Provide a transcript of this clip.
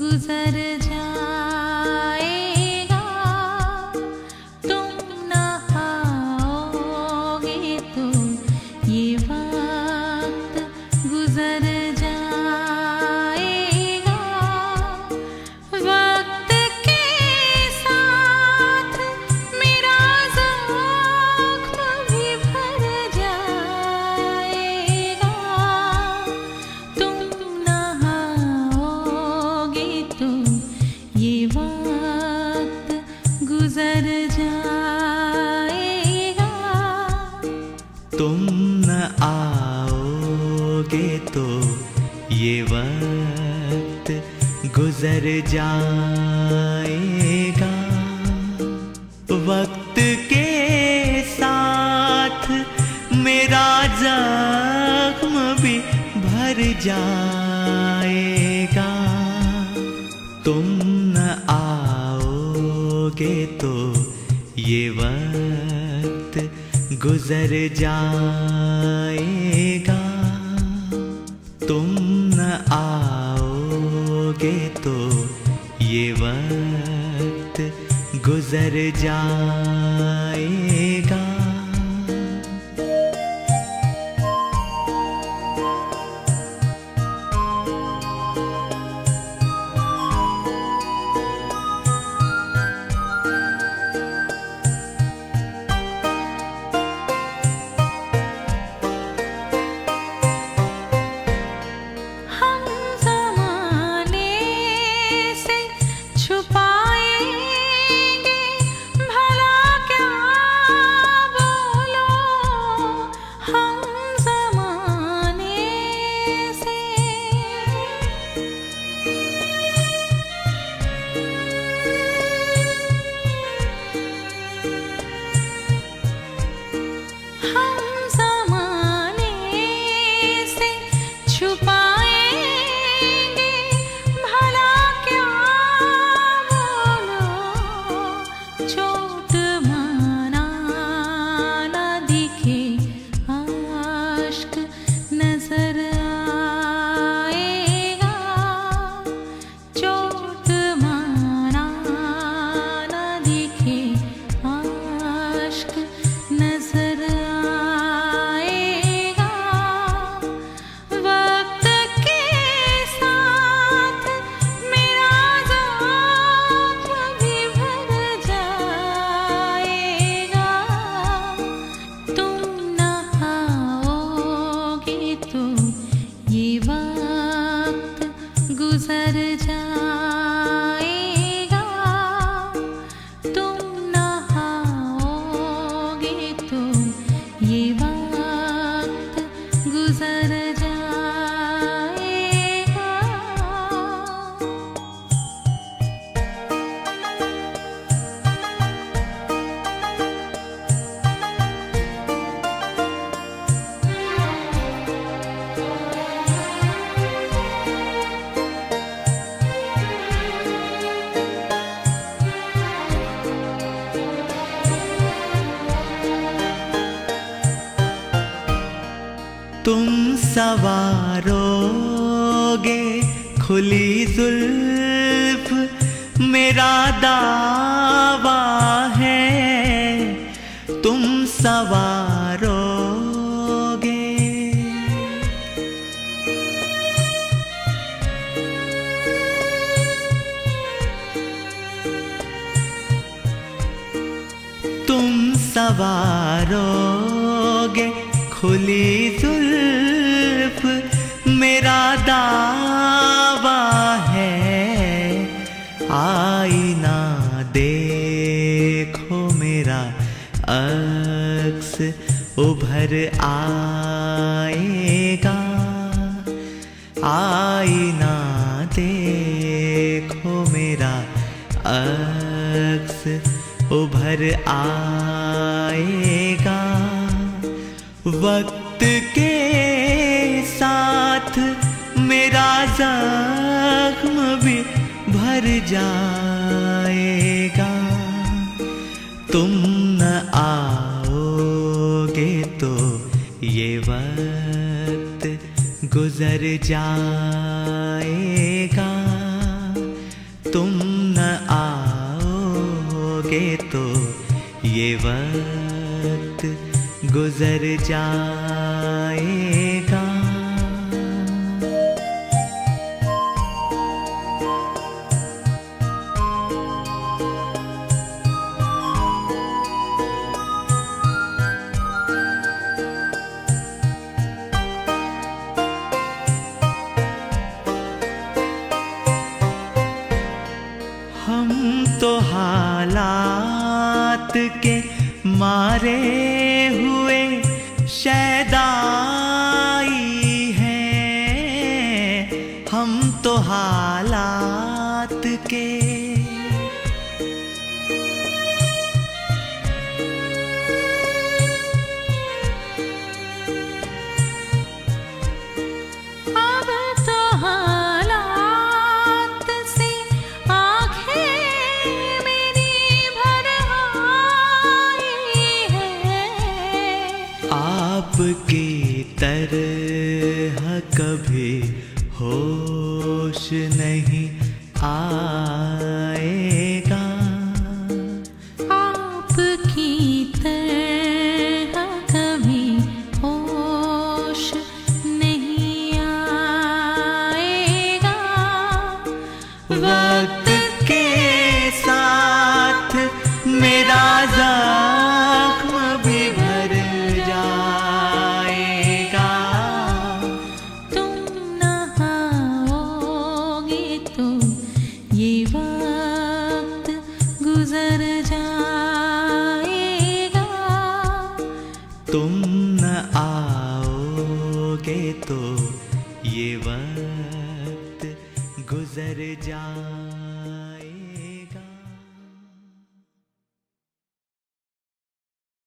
गुजर जाएगा। तुम न आओगे तो ये वक्त गुजर जाएगा। वक्त के साथ मेरा ज़ख्म भी भर जाएगा। तुम न आओगे तो ये वक्त गुजर जाएगा। तुम न आओगे तो ये वक्त गुजर जाएगा। वक्त के साथ मेरा ज़ख्म भी भर जाएगा। तुम न आओगे तो ये वक्त गुजर जाएगा। तुम न आओगे तो ये वक्त गुजर जाएगा। हम ज़माने से छुपाएंगे भला क्या बोलो। हम ज़माने से हम ज़माने से छुपाएंगे भला क्या बोलो। चोट माना न दिखे आश्क नजर आएगा। चोट माना न दिखे आश्क नजर आएगा। वक्त के साथ मेरा ज़ख्म भी भर जाएगा। तुम न आओगे तो ये वक्त गुजर जाएगा। तुम न आओगे तो ये वक्त गुजर जाएगा। तुम सवारोगे खुली जुल्फ मेरा दावा है। तुम सवारोगे तुम सवारोगे खुली जुल्फ मेरा दावा है। आईना देखो मेरा अक्स उभर आएगा। आईना देखो मेरा अक्स उभर आएगा। वक्त के साथ मेरा ज़ख्म भी भर जाएगा। तुम न आओगे तो ये वक्त गुजर जाएगा। तुम न आओगे तो ये वक्त गुजर जाएगा। हम तो हालात के मारे हुए शैदाई हैं, हम तो हालात के। आपकी तरह कभी होश नहीं आएगा, आपकी तरह कभी होश नहीं आएगा। वक्त के साथ मेरा ज़ख्म भी भर जाएगा। तुम न आओगे तो ये वक्त गुजर जाएगा। तुम न आओगे तो ये वक्त गुजर जाएगा।